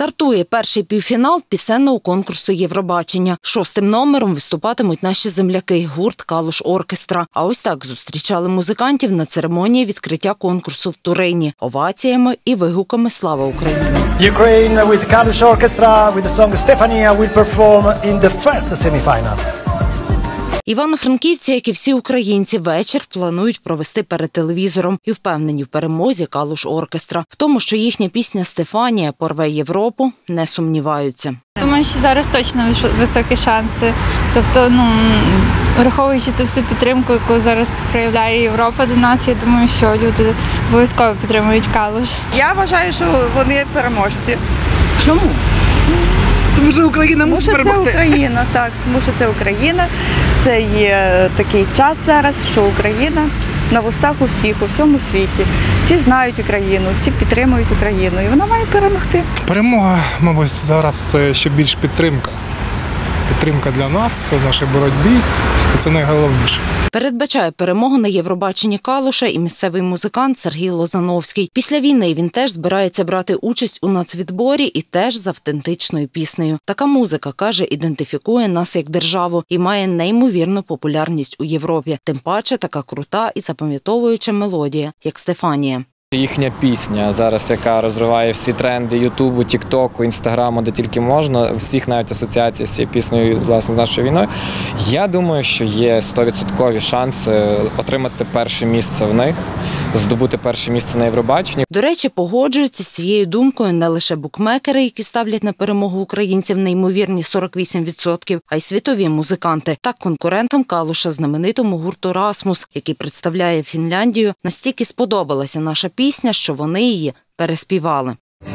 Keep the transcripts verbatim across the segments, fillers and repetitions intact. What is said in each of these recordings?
Стартує перший півфінал пісенного конкурсу Євробачення. Шостим номером виступатимуть наші земляки – гурт «Калуш Оркестра». А ось так зустрічали музикантів на церемонії відкриття конкурсу в Турині – оваціями і вигуками «Слава Україні!». Ukraine with Kalisz Orchestra with the song Stefania will perform in the first semi-final. Івано-франківці, як і всі українці, вечір планують провести перед телевізором і впевнені в перемозі «Калуш Оркестра». В тому, що їхня пісня «Стефанія» порве Європу, не сумніваються. Думаю, що зараз точно високі шанси. Тобто, ну, враховуючи ту всю підтримку, яку зараз проявляє Європа до нас, я думаю, що люди обов'язково підтримують «Калуш». Я вважаю, що вони переможці. Чому? Тому що Україна мусить перемогти. Тому що це Україна, так. Тому що це Україна. Це є такий час зараз, що Україна на вустах у всіх, у всьому світі. Всі знають Україну, всі підтримують Україну. І вона має перемогти. Перемога, мабуть, зараз це ще більш підтримка. Підтримка для нас в нашій боротьбі. І це найголовніше. Передбачає перемогу на Євробаченні Калуша і місцевий музикант Сергій Лозановський. Після війни він теж збирається брати участь у нацвідборі і теж з автентичною піснею. Така музика, каже, ідентифікує нас як державу і має неймовірну популярність у Європі. Тим паче така крута і запам'ятовуюча мелодія, як «Стефанія». Їхня пісня зараз, яка розриває всі тренди Ютубу, Тіктоку, Інстаграму, де тільки можна, всіх навіть асоціацій з цією піснею, власне, з нашою війною. Я думаю, що є сто відсотків шанси отримати перше місце в них, здобути перше місце на Євробаченні. До речі, погоджуються з цією думкою не лише букмекери, які ставлять на перемогу українців неймовірні сорок вісім відсотків, а й світові музиканти. Так конкурентам Калуша знаменитому гурту «Расмус», який представляє Фінляндію, настільки сподобалася наша пісня, пісня, що вони її переспівали.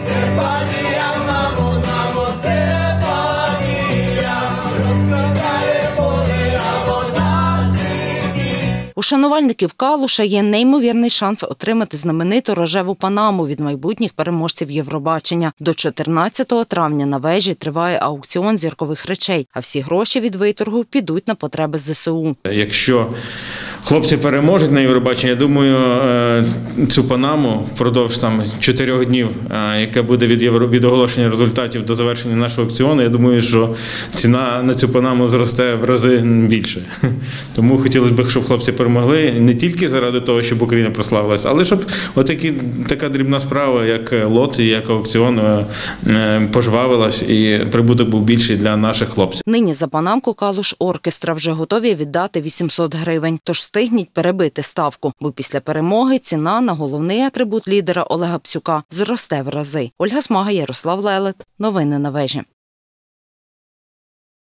У шанувальників Калуша є неймовірний шанс отримати знамениту рожеву панаму від майбутніх переможців Євробачення. До чотирнадцятого травня на вежі триває аукціон зіркових речей, а всі гроші від виторгу підуть на потреби зе се у. Якщо хлопці переможуть на Євробаченні, я думаю, цю панаму впродовж там чотирьох днів, яка буде від, євро... від оголошення результатів до завершення нашого аукціону, я думаю, що ціна на цю панаму зросте в рази більше. Тому хотілося б, щоб хлопці перемогли не тільки заради того, щоб Україна прославилася, але щоб отакі, така дрібна справа, як лот і як аукціон, пожвавилась і прибуток був більший для наших хлопців. Нині за панамку «Калуш Оркестра» вже готові віддати вісімсот гривень. Тож встигніть перебити ставку, бо після перемоги ціна на головний атрибут лідера Олега Псюка зросте в рази. Ольга Смага, Ярослав Лелет. Новини на вежі.